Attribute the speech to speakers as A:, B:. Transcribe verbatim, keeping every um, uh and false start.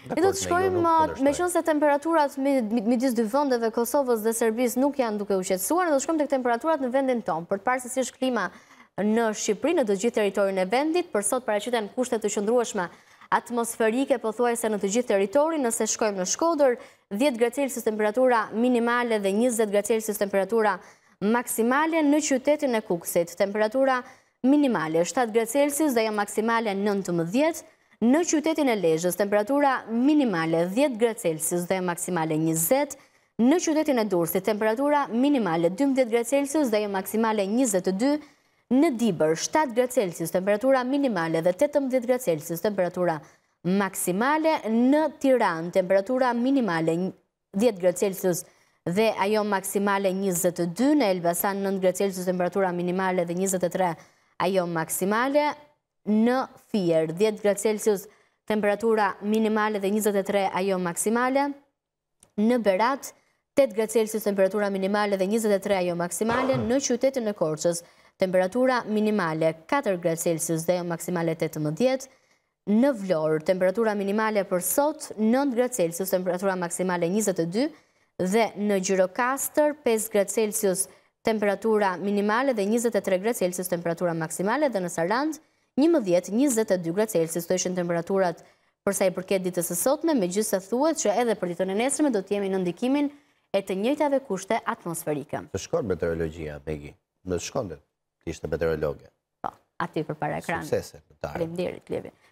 A: Ne do të shkojmë, me qënë se temperaturat midis dy vendeve, Kosovës dhe Serbisë, nuk janë duke u qetësuar, do të shkojmë tek temperaturat në vendin tonë, për të parë se si është klima në Shqipëri, në të gjithë territorin e vendit. Për sot paraqiten kushte të qëndrueshme atmosferike, pothuajse në të gjithë territorin. Nëse shkojmë në Shkodër, dhjetë gradë Celsius temperatura minimale dhe njëzet gradë Celsius temperatura maksimale. Në qytetin e Kukësit, temperatura minimale shtatë gradë Celsius dhe maksimale nëntëmbëdhjetë. Në qytetin e Lezhës, temperatura minimale dhjetë gradë Celsius dhe maksimale njëzet. Në qytetin e Durrësit, temperatura minimale dymbëdhjetë gradë Celsius dhe maksimale njëzet e dy. Në Dibër, shtatë gradë Celsius, temperatura minimale dhe tetëmbëdhjetë gradë Celsius, temperatura maksimale. Në Tiranë, temperatura minimale dhjetë gradë Celsius dhe ajo maksimale njëzet e dy. Në Elbasan, nëntë gradë Celsius, temperatura minimale dhe njëzet e tre, ajo maksimale. Në Fier, dhjetë gradë Celsius, temperatura minimale dhe njëzet e tre, ajo maksimale. Në Berat, tetë gradë Celsius, temperatura minimale dhe njëzet e tre, ajo maksimale. Në qytetin e Korçës, temperatura minimale katër gradë Celsius dhe maksimale tetëmbëdhjetë. Në Vlorë, temperatura minimale për sot nëntë gradë Celsius, temperatura maksimale njëzet e dy. Dhe në Gjirokastër, pesë gradë Celsius, temperatura minimale dhe njëzet e tre gradë Celsius, temperatura maksimale. Dhe në Sarandë, njëmbëdhjetë njëzet e dy gradë Celsius, të ishin temperaturat përsa i përket ditës së sotme, megjithëse thuhet që edhe për ditën e nesërme do të jemi në ndikimin e të njëjtave kushte atmosferike.
B: Të shkon meteorologjia, Megi, në shkondet, ishte meteorologe.
A: Po, aty përpara ekranit.
B: Suksese, të tarë.
A: Faleminderit, Levi.